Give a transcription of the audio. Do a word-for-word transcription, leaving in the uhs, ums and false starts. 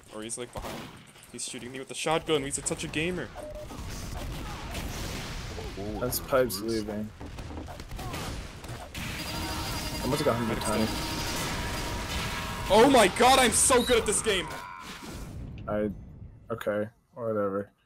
Or he's like behind. He's shooting me with the shotgun. He's such a gamer. That's Pipes leaving. I must have got him tiny. Oh my god, I'm so good at this game! I... Okay, whatever.